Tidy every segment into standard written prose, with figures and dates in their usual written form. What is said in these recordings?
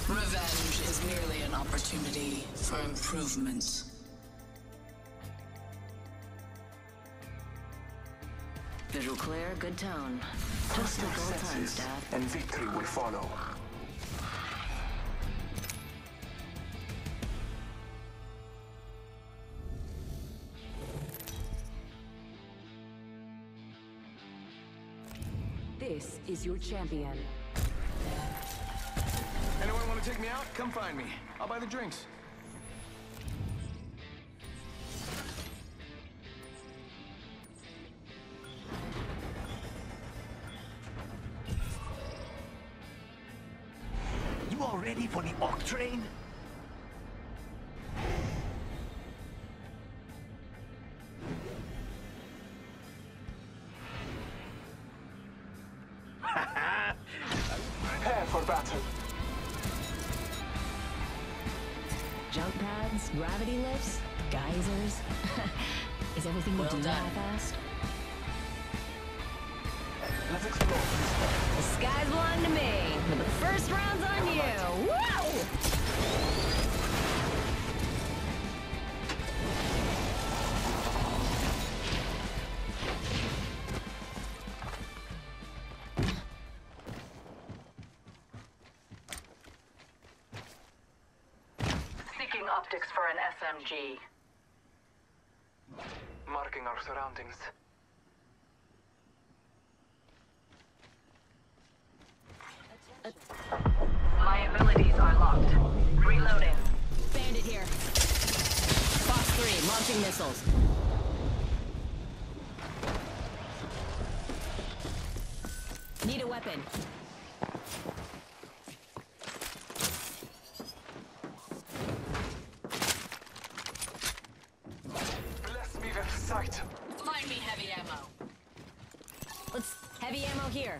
Revenge is merely an opportunity for improvement. Visual clear, good tone. Just like old times, Dad. And victory will follow. This is your champion. Anyone want to take me out? Come find me. I'll buy the drinks. You all ready for the Orc train? Prepare for battle. Jump pads, gravity lifts, geysers. Is everything you Well do done. half-assed? Let's explore this. The sky's belong to me, but the first round's on you. Woo! Seeking optics for an SMG. Marking our surroundings. My abilities are locked. Reloading. Bandit here. Fox 3, launching missiles. Need a weapon. Bless me with sight. Find me heavy ammo. Let's heavy ammo here.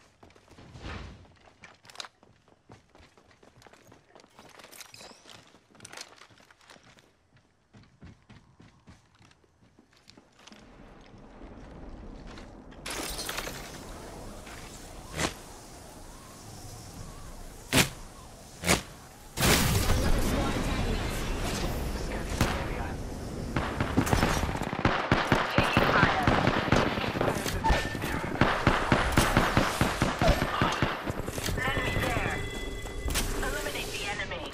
Another squad attacking us. Scanning the area. Taking fire. Enemy there. Eliminate the enemy.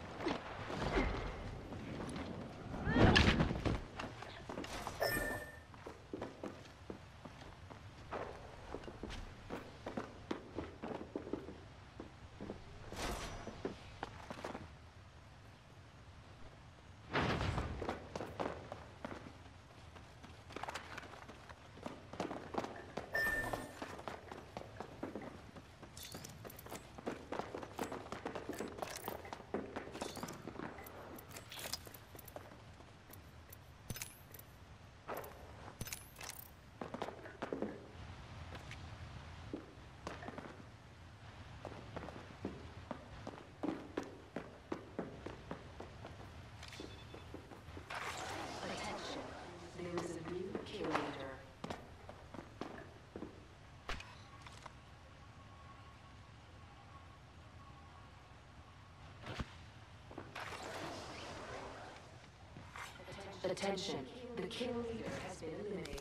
Attention. There is a new kill leader. Attention. The kill leader has been eliminated.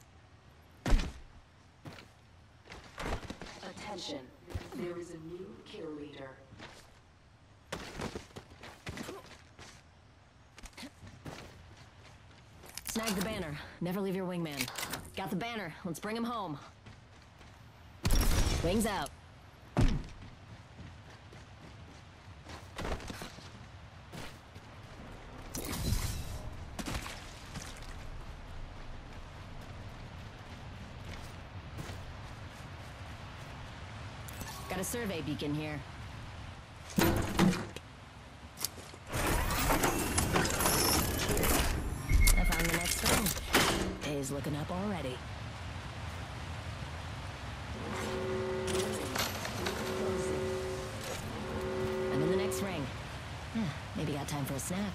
Attention. There is a new kill leader. Snag the banner. Never leave your wingman. Got the banner. Let's bring him home. Wings out. Got a survey beacon here. I found the next thing. Day's looking up already. I'm in the next ring. Maybe got time for a snack.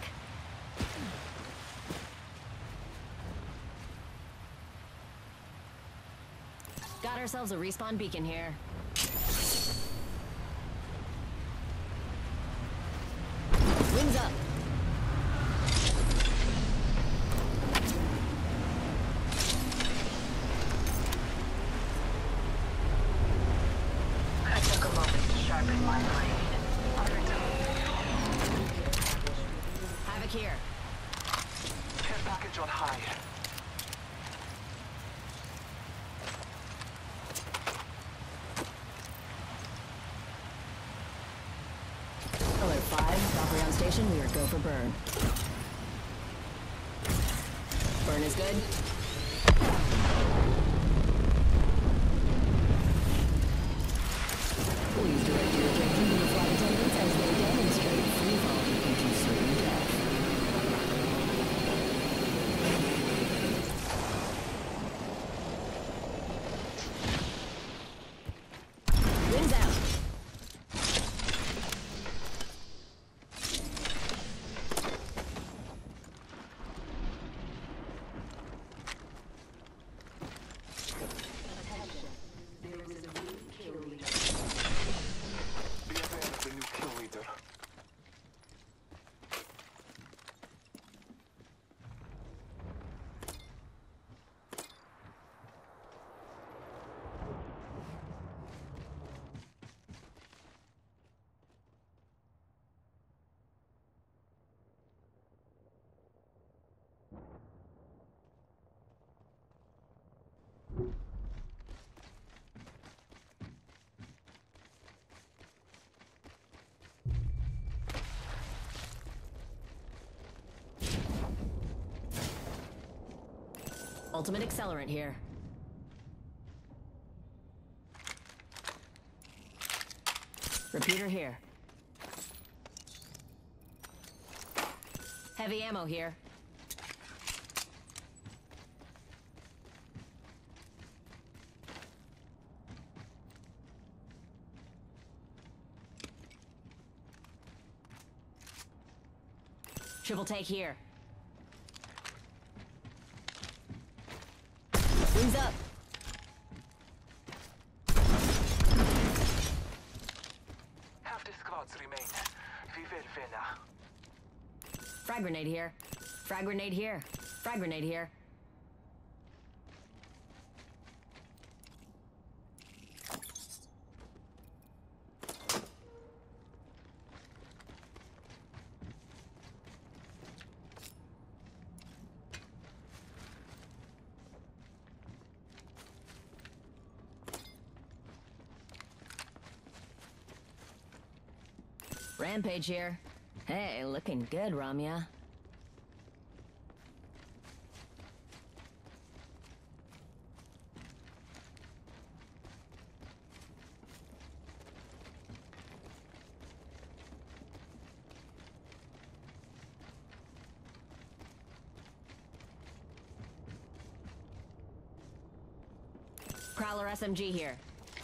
Got ourselves a respawn beacon here. Wings up. I took a moment to sharpen my blade. Havoc here. Care package on high. Alert 5, Valkyrie on station. We are go for burn. Burn is good. We'll use direct air training to the flight attendants as they demonstrate free falling into certain death. Wings out. Attention. There is a new kill leader. Be aware of the new kill leader. Ultimate accelerant here. Repeater here. Heavy ammo here. Triple take here. Wings up. Half the squads remain. We will win. Frag grenade here. Frag grenade here. Frag grenade here. Rampage here. Hey, looking good, Ramya. Prowler SMG here.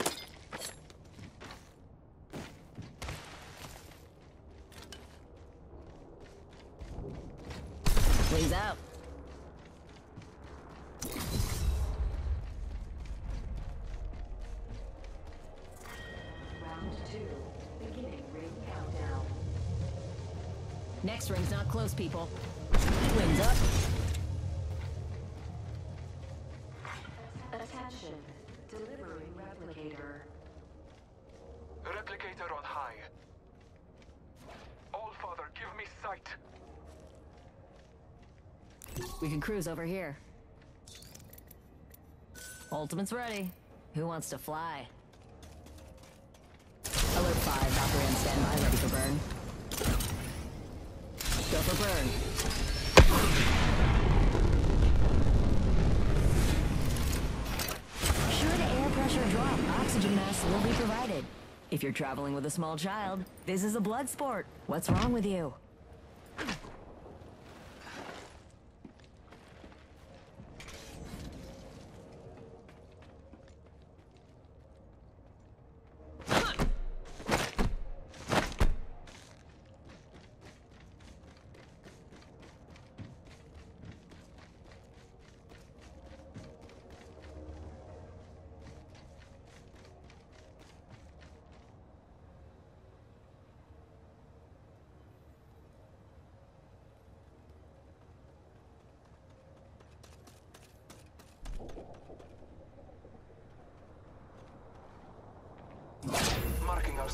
Wings out. Round 2. Beginning ring countdown. Next ring's not close, people. Wings up. Attention. Delivering replicator. Replicator on high. All Father, give me sight. We can cruise over here. Ultimate's ready. Who wants to fly? Alert 5, Valkyrie on standby, ready for burn. Go for burn. Should air pressure drop, oxygen masks will be provided. If you're traveling with a small child, this is a blood sport. What's wrong with you?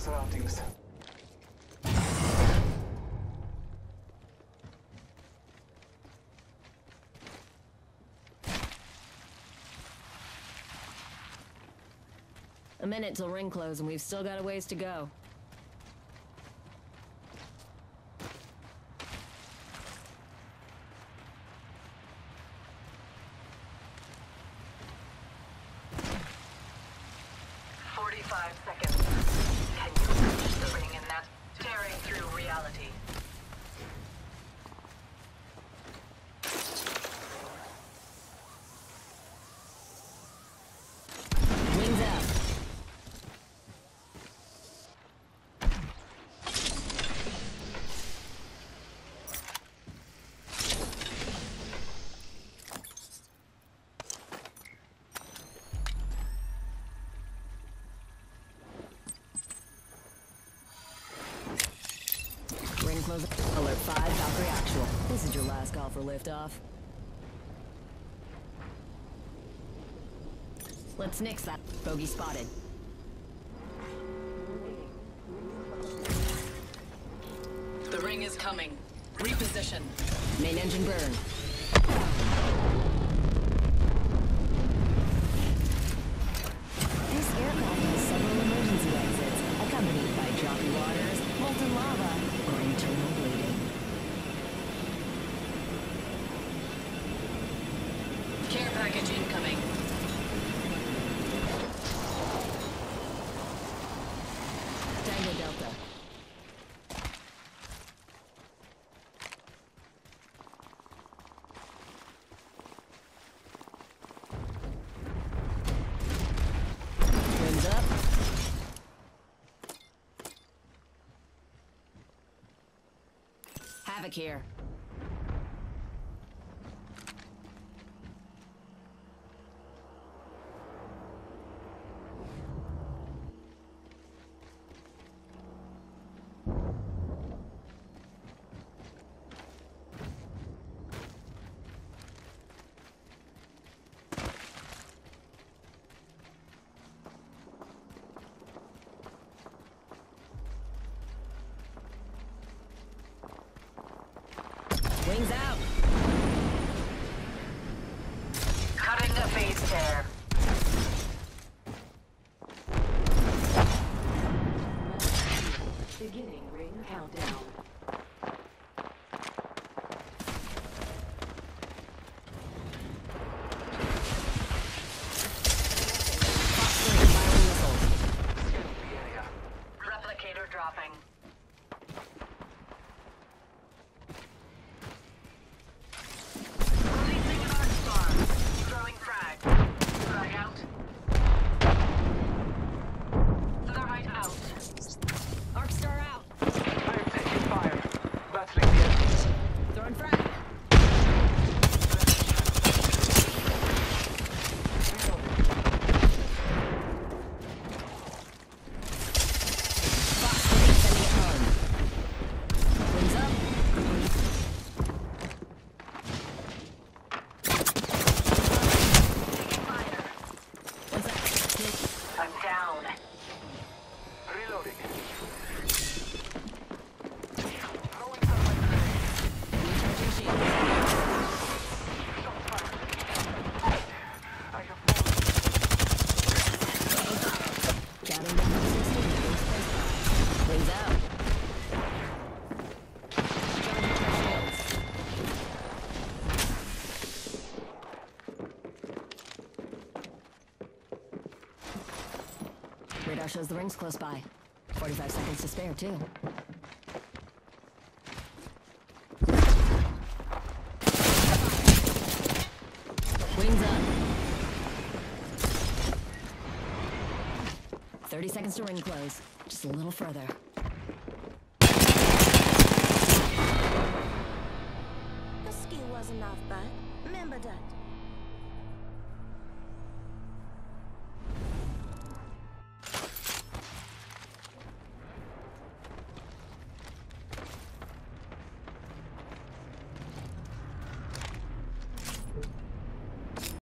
surroundings. A minute till ring close, and we've still got a ways to go. Seconds. Can you reach the ring in that tearing through reality? Wings out. Ring close. Alert 5, Valkyrie actual. This is your last call for liftoff. Let's nix that. Bogey spotted. The ring is coming. Reposition. Main engine burn. This aircraft has several emergency exits, accompanied by choppy waters, molten lava, or internal bleeding. Care package incoming. Tango Delta. Wings up. Havoc here. Wings out. Cutting the phase tear. Beginning ring countdown. Scanning the area. Replicator dropping. Releasing an arc star. Throwing frag. Frag out. Thermite out. Arc star out. They're taking fire. Battling the enemy. Throwing frag. Fox sending it home. Wings up. Taking fire. What's that? I'm down. Reloading. Throwing thermite grenade. Recharging shield. Shots fired. I have fallen. Counting down to 16. Wings out. Charging for shields. Radar shows the ring's close by. 45 seconds to spare, too. Wings up. 30 seconds to ring close. Just a little further. The ski wasn't off bad. Remember that.